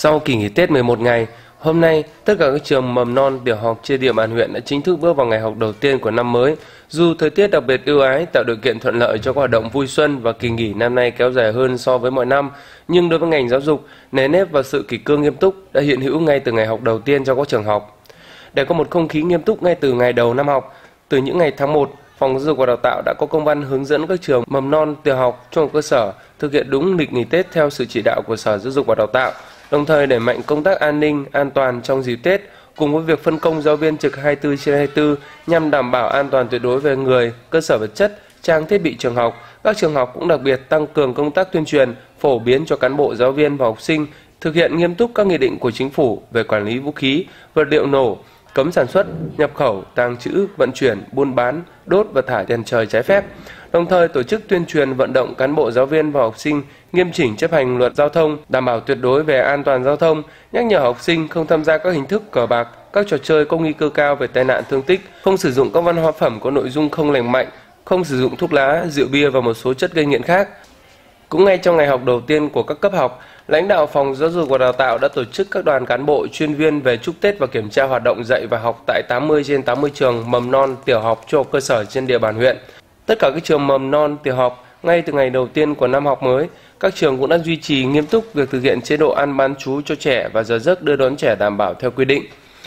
Sau kỳ nghỉ Tết 11 ngày, hôm nay tất cả các trường mầm non tiểu học trên địa bàn huyện đã chính thức bước vào ngày học đầu tiên của năm mới. Dù thời tiết đặc biệt ưu ái tạo điều kiện thuận lợi cho các hoạt động vui xuân và kỳ nghỉ năm nay kéo dài hơn so với mọi năm, nhưng đối với ngành giáo dục, nề nếp và sự kỷ cương nghiêm túc đã hiện hữu ngay từ ngày học đầu tiên trong các trường học. Để có một không khí nghiêm túc ngay từ ngày đầu năm học, từ những ngày tháng 1, Phòng Giáo dục và Đào tạo đã có công văn hướng dẫn các trường mầm non, tiểu học, trung học cơ sở thực hiện đúng lịch nghỉ Tết theo sự chỉ đạo của Sở Giáo dục và Đào tạo, đồng thời đẩy mạnh công tác an ninh, an toàn trong dịp Tết, cùng với việc phân công giáo viên trực 24/24 nhằm đảm bảo an toàn tuyệt đối về người, cơ sở vật chất, trang thiết bị trường học. Các trường học cũng đặc biệt tăng cường công tác tuyên truyền, phổ biến cho cán bộ, giáo viên và học sinh thực hiện nghiêm túc các nghị định của Chính phủ về quản lý vũ khí, vật liệu nổ, cấm sản xuất, nhập khẩu, tàng trữ, vận chuyển, buôn bán, đốt và thả đèn trời trái phép. Đồng thời tổ chức tuyên truyền vận động cán bộ, giáo viên và học sinh nghiêm chỉnh chấp hành luật giao thông, đảm bảo tuyệt đối về an toàn giao thông, nhắc nhở học sinh không tham gia các hình thức cờ bạc, các trò chơi có nguy cơ cao về tai nạn thương tích, không sử dụng các văn hóa phẩm có nội dung không lành mạnh, không sử dụng thuốc lá, rượu bia và một số chất gây nghiện khác. Cũng ngay trong ngày học đầu tiên của các cấp học, lãnh đạo Phòng Giáo dục và Đào tạo đã tổ chức các đoàn cán bộ chuyên viên về chúc Tết và kiểm tra hoạt động dạy và học tại 80 trên 80 trường mầm non, tiểu học, trung học cơ sở trên địa bàn huyện. Tất cả các trường mầm non, tiểu học, ngay từ ngày đầu tiên của năm học mới, các trường cũng đã duy trì nghiêm túc việc thực hiện chế độ ăn bán trú cho trẻ và giờ giấc đưa đón trẻ đảm bảo theo quy định.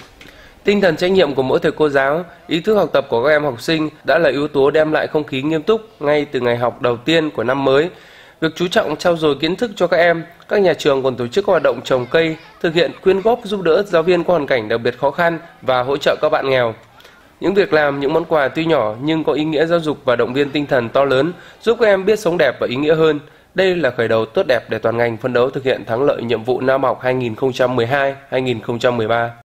Tinh thần trách nhiệm của mỗi thầy cô giáo, ý thức học tập của các em học sinh đã là yếu tố đem lại không khí nghiêm túc ngay từ ngày học đầu tiên của năm mới. Việc chú trọng trau dồi kiến thức cho các em, các nhà trường còn tổ chức các hoạt động trồng cây, thực hiện quyên góp giúp đỡ giáo viên có hoàn cảnh đặc biệt khó khăn và hỗ trợ các bạn nghèo. Những việc làm, những món quà tuy nhỏ nhưng có ý nghĩa giáo dục và động viên tinh thần to lớn, giúp các em biết sống đẹp và ý nghĩa hơn. Đây là khởi đầu tốt đẹp để toàn ngành phấn đấu thực hiện thắng lợi nhiệm vụ năm học 2012-2013.